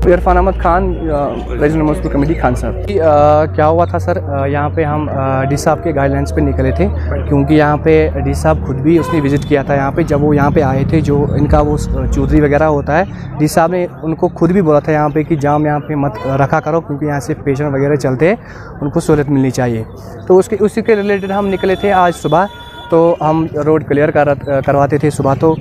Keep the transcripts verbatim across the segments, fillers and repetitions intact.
Irfan Ahmed Khan, regional municipal committee Khan साहब। क्या हुआ था सर, यहाँ पे हम डी साहब के गाइडलाइंस पे निकले थे, क्योंकि यहाँ पे डी साहब खुद भी उसने विज़िट किया था यहाँ पे। जब वो यहाँ पे आए थे, जो इनका वो चौधरी वगैरह होता है, डी साहब ने उनको खुद भी बोला था यहाँ पे कि जाम यहाँ पे मत रखा करो, क्योंकि यहाँ से पेशेंट वगैरह चलते हैं, उनको सहूलत मिलनी चाहिए। तो उसके उसी के रिलेटेड हम निकले थे आज सुबह। तो हम रोड क्लियर कर करवाते थे सुबह। तो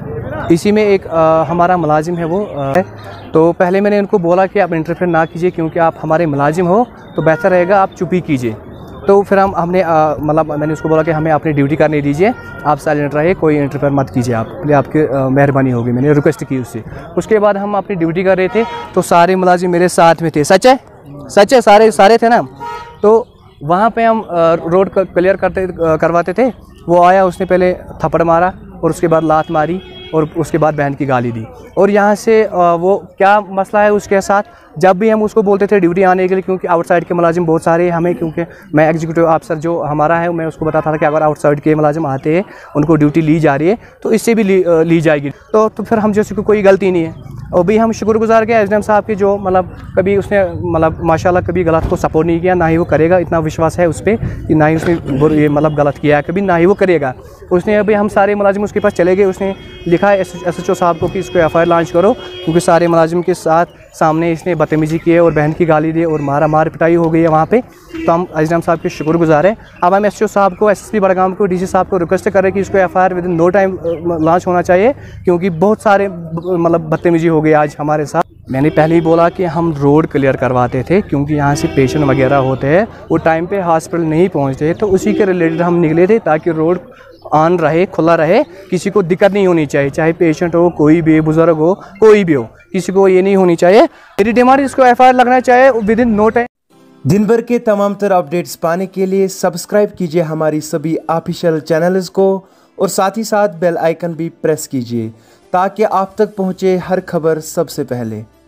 इसी में एक आ, हमारा मुलाजिम है वो आ, तो पहले मैंने उनको बोला कि आप इंटरफेयर ना कीजिए, क्योंकि आप हमारे मुलाजिम हो तो बेहतर रहेगा आप चुप ही कीजिए। तो फिर हम हमने मतलब मैंने उसको बोला कि हमें अपनी ड्यूटी करने दीजिए, आप साइलेंट रहिए, कोई इंटरफेयर मत कीजिए, आप लिए आपकी मेहरबानी होगी। मैंने रिक्वेस्ट की उससे। उसके बाद हम अपनी ड्यूटी कर रहे थे, तो सारे मुलाजिम मेरे साथ में थे। सच है सच है सारे सारे थे ना। तो वहाँ पे हम रोड क्लियर करते करवाते थे। वो आया, उसने पहले थप्पड़ मारा और उसके बाद लात मारी और उसके बाद बहन की गाली दी। और यहाँ से वो क्या मसला है उसके साथ, जब भी हम उसको बोलते थे ड्यूटी आने के लिए, क्योंकि आउटसाइड के मुलाजिम बहुत सारे हैं हमें, क्योंकि मैं एग्जीक्यूटिव ऑफिसर जो हमारा है, मैं उसको बताता था कि अगर आउटसाइड के मुलाजिम आते हैं, उनको ड्यूटी ली जा रही है, तो इससे भी ली, ली जाएगी। तो तो फिर हम जैसे कोई गलती नहीं है। और भी हम शुक्रगुजार के एस डी एम साहब की, जो मतलब कभी उसने मतलब माशाल्लाह कभी गलत को सपोर्ट नहीं किया, ना ही वो करेगा। इतना विश्वास है उस पर कि ना ही उसने ये मतलब गलत किया है कभी, ना ही वो करेगा। उसने अभी हम सारे मुलाजिम उसके पास चले गए, उसने लिखा है एस एच ओ साहब को कि इसको एफ आई आर लॉन्च करो, क्योंकि सारे मुलाजिम के साथ सामने इसने बदतमीजी की है और बहन की गाली दी और मारा मार पिटाई हो गई है वहाँ पे। तो हम एस डी एम साहब के शुक्रगुजार हैं। अब हम एस एच ओ साहब को, एस एस पी बड़गाम को, डी सी साहब को रिक्वेस्ट कर रहे हैं कि इसको F I R within no time launch होना चाहिए, क्योंकि बहुत सारे मतलब बदतमीजी हो गई आज हमारे साथ। मैंने पहले ही बोला कि हम रोड क्लियर करवाते थे, क्योंकि यहाँ से पेशेंट वगैरह होते हैं, वो टाइम पे हॉस्पिटल नहीं पहुँचते, तो उसी के रिलेटेड हम निकले थे, ताकि रोड ऑन रहे, खुला रहे, किसी को दिक्कत नहीं होनी चाहिए, चाहे पेशेंट हो, कोई भी बुजुर्ग हो, कोई भी हो, किसी को ये नहीं होनी चाहिए। मेरी डिमांड, इसको एफ आई आर लगना चाहिए विद इन नो टाइम। दिन भर के तमाम तरह अपडेट्स पाने के लिए सब्सक्राइब कीजिए हमारी सभी ऑफिशियल चैनल्स को, और साथ ही साथ बेल आइकन भी प्रेस कीजिए, ताकि आप तक पहुँचे हर खबर सबसे पहले।